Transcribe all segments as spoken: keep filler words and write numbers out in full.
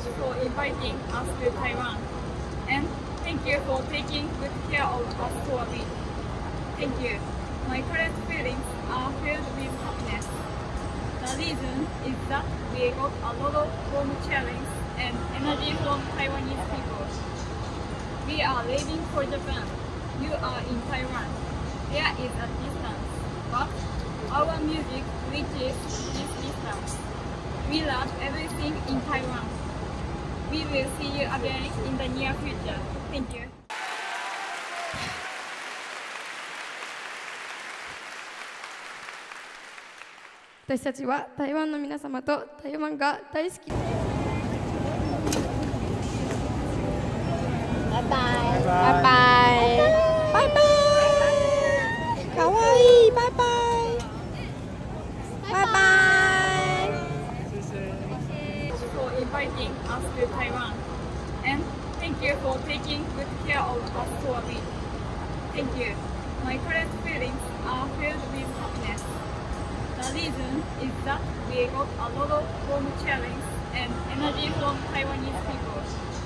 for inviting us to Taiwan. And thank you for taking good care of us for a week. Thank you. My current feelings are filled with happiness. The reason is that we got a lot of warm cheerings and energy from Taiwanese people. We are leaving for Japan. You are in Taiwan. There is a distance, but our music reaches this distance. We love everything in Taiwan. We will see you again in the near future. Thank you. 私たちは台湾の皆様と台湾が大好き。 バイバイ。バイバイ。バイバイ。かわいい。バイバイ。バイバイ。 For inviting us to Taiwan, and thank you for taking good care of us for a week. Thank you. My current feelings are filled with happiness. The reason is that we got a lot of warm cheerings and energy from Taiwanese people.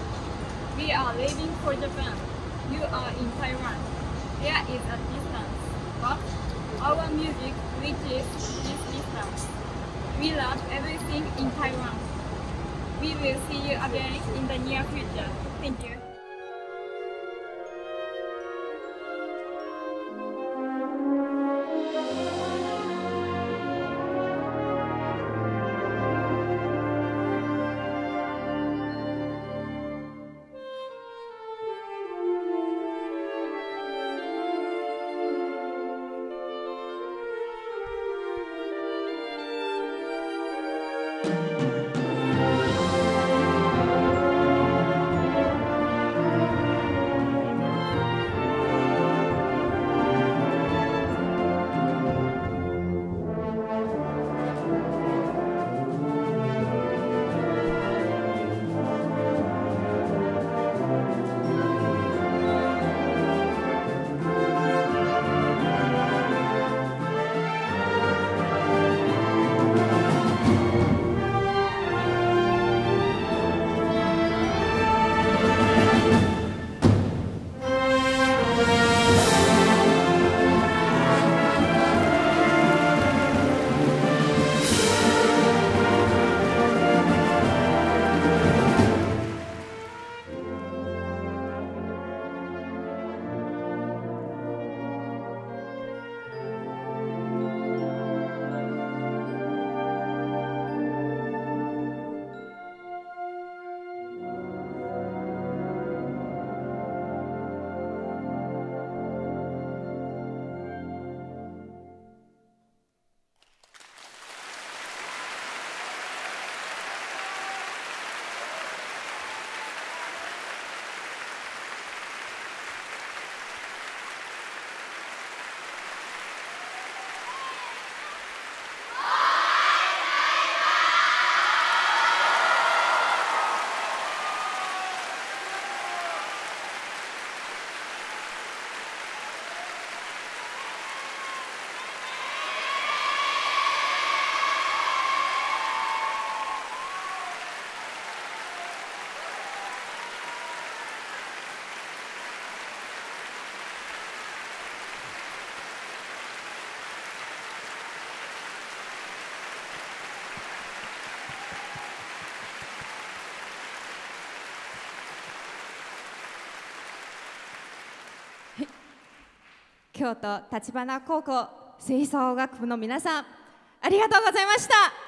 We are leaving for Japan. You are in Taiwan. There is a distance, but our music reaches this distance. We love everything in Taiwan. We will see you again in the near future. Thank you. 京都橘高校吹奏楽部の皆さん、ありがとうございました。